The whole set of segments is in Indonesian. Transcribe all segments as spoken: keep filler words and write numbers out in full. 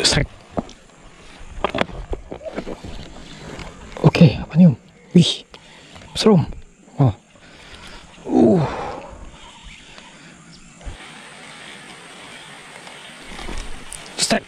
Strike. Oke, apa nih Om? Wih, serum. Oh. Uh. Strike.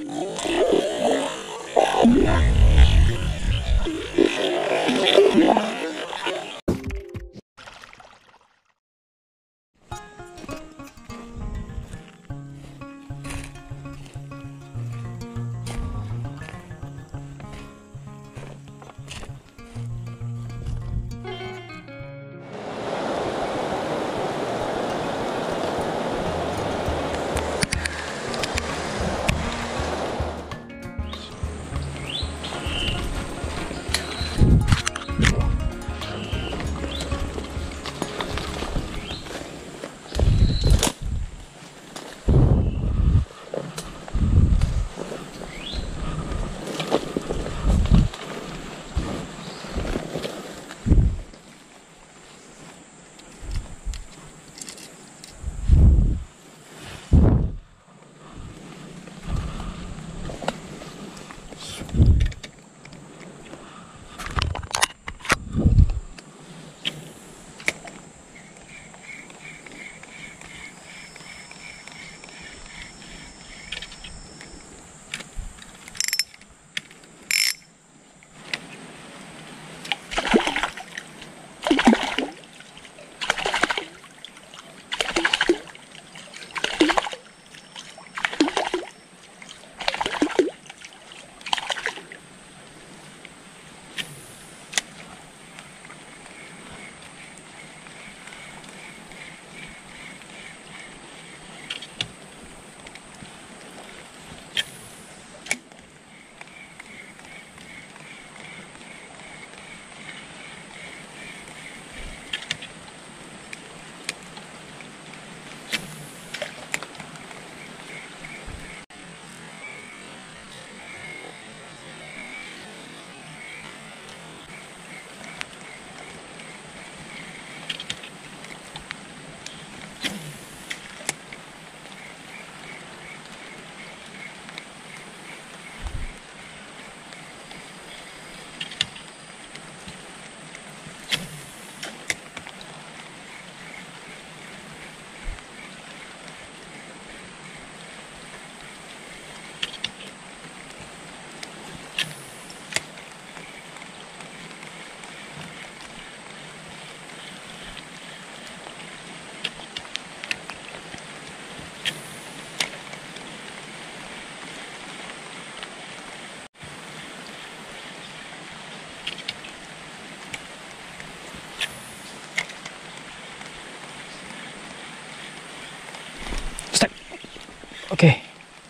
Oke. Okay.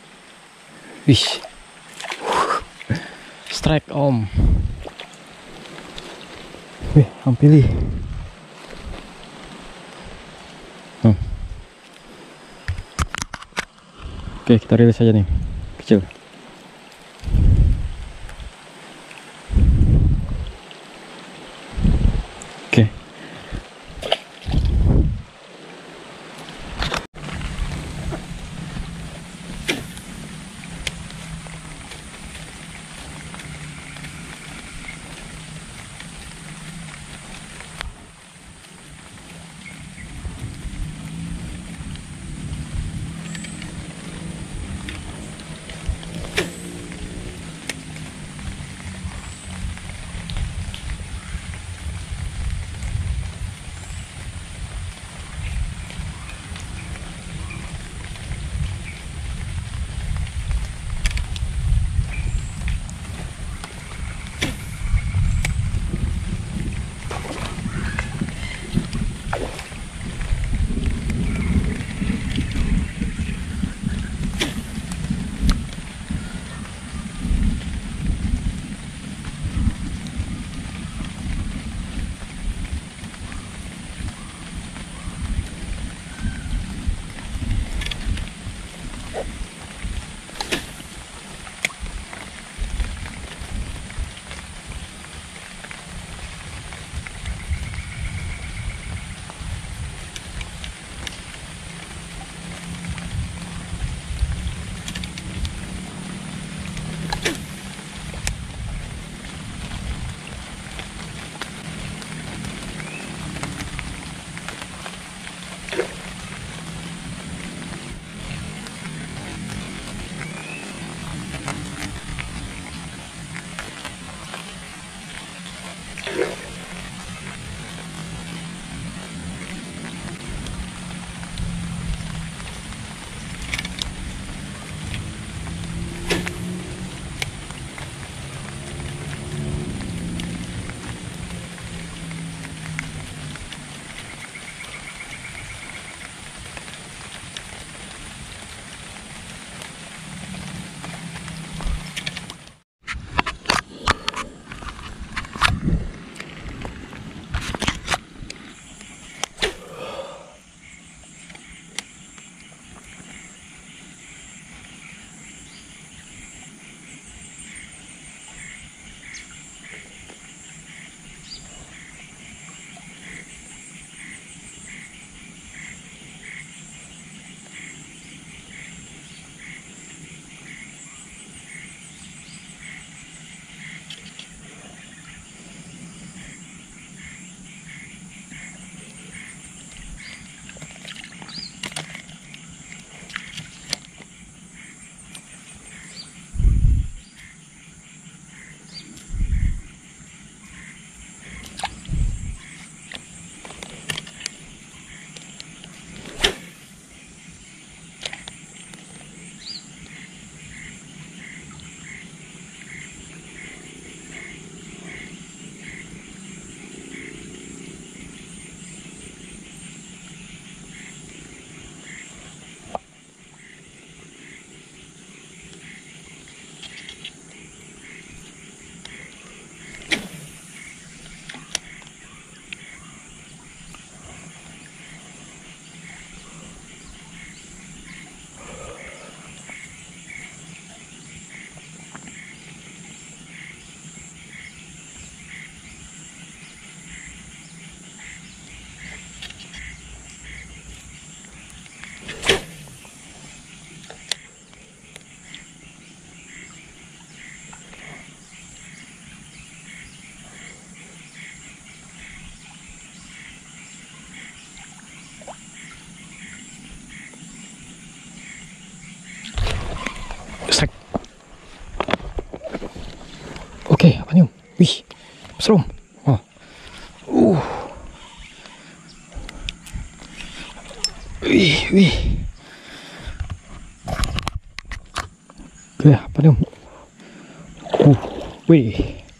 Wih. Strike Om. Wih, hampili. Hmm. Oke, okay, kita rilis aja nih. Kecil. Oke. Okay. Oke, apa nih om? Wih, serum. Oh, uh, wih, wih. Oke, apa nih om? Uh, wih.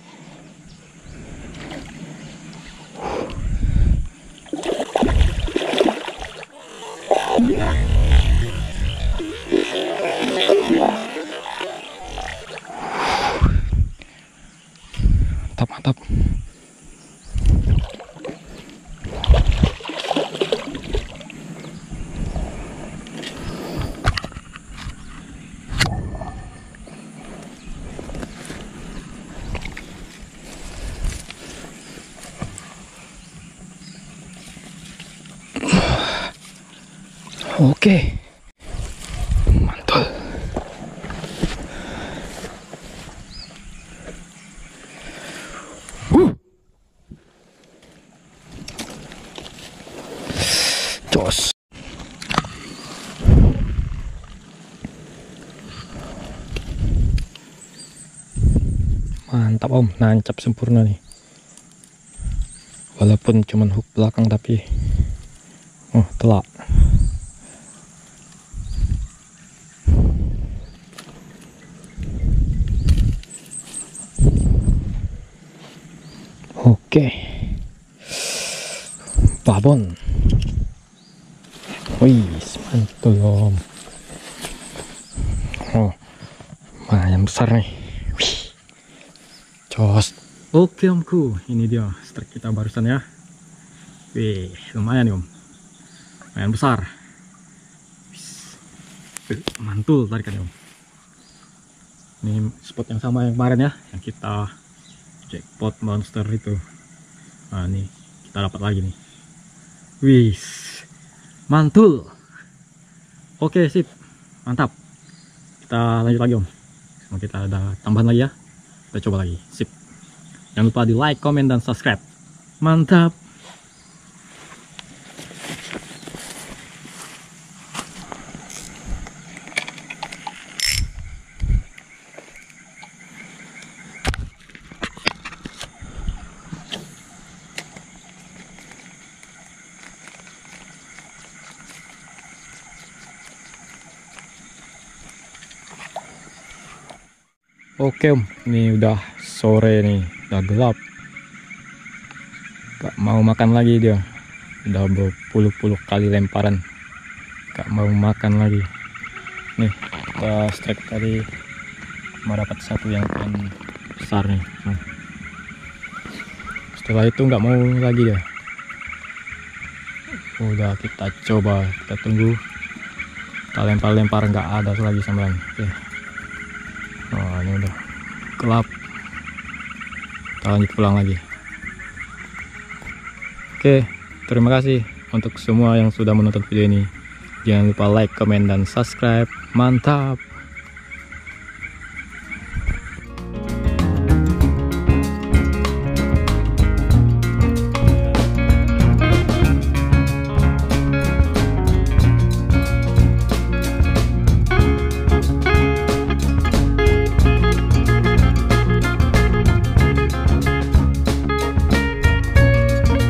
Mantap, mantap. Oke, mantul. Uh. Jos. Mantap om, nancap sempurna nih. Walaupun cuman hook belakang tapi, oh telak. Oke, babon. Wih, mantul om. Oh, lumayan besar nih. Wih, jos. Oke omku, ini dia strike kita barusan ya. Wih, lumayan nih om, lumayan besar. Wih, mantul tarikan om. Ini spot yang sama yang kemarin ya, yang kita jackpot monster itu. Nah ini kita dapat lagi nih. Wih, mantul. Oke sip, mantap. Kita lanjut lagi om. Sama kita ada tambahan lagi ya. Kita coba lagi, sip. Jangan lupa di like, komen, dan subscribe. Mantap. Oke om, ini udah sore nih, udah gelap. Gak mau makan lagi dia. Udah berpuluh-puluh kali lemparan, gak mau makan lagi. Nih, kita strike tadi mau dapat satu yang paling besar nih. Nah. Setelah itu nggak mau lagi dia. Udah kita coba, kita tunggu. Kita lempar-lempar nggak ada lagi sambaran. Oke. Oh ini udah gelap. Kita lanjut pulang lagi. Oke, terima kasih untuk semua yang sudah menonton video ini. Jangan lupa like, comment, dan subscribe. Mantap.